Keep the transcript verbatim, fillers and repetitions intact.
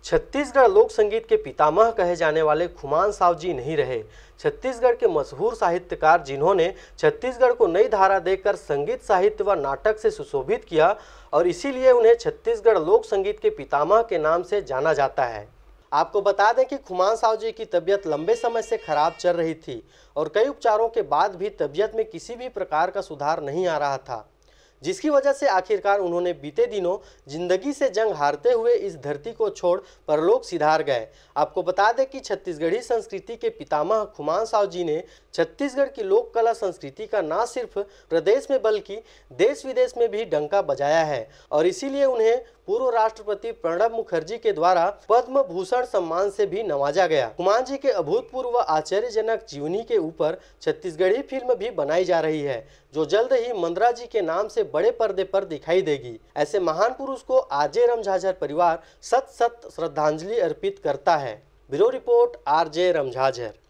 छत्तीसगढ़ लोक संगीत के पितामह कहे जाने वाले खुमान साव जी नहीं रहे। छत्तीसगढ़ के मशहूर साहित्यकार जिन्होंने छत्तीसगढ़ को नई धारा देकर संगीत, साहित्य व नाटक से सुशोभित किया और इसीलिए उन्हें छत्तीसगढ़ लोक संगीत के पितामह के नाम से जाना जाता है। आपको बता दें कि खुमान साव जी की तबीयत लंबे समय से खराब चल रही थी और कई उपचारों के बाद भी तबीयत में किसी भी प्रकार का सुधार नहीं आ रहा था, जिसकी वजह से आखिरकार उन्होंने बीते दिनों जिंदगी से जंग हारते हुए इस धरती को छोड़ परलोक सिधार गए। आपको बता दें कि छत्तीसगढ़ी संस्कृति के पितामह खुमान साव जी ने छत्तीसगढ़ की लोक कला संस्कृति का न सिर्फ प्रदेश में बल्कि देश विदेश में भी डंका बजाया है और इसीलिए उन्हें पूर्व राष्ट्रपति प्रणब मुखर्जी के द्वारा पद्म भूषण सम्मान से भी नवाजा गया। खुमान जी के अभूतपूर्व आश्चर्यजनक जीवनी के ऊपर छत्तीसगढ़ी फिल्म भी बनाई जा रही है, जो जल्द ही मंद्रा जी के नाम से बड़े पर्दे पर दिखाई देगी। ऐसे महान पुरुष को आरजे रमझाझर परिवार सत सत श्रद्धांजलि अर्पित करता है। Bureau report, RJ रमझाझर।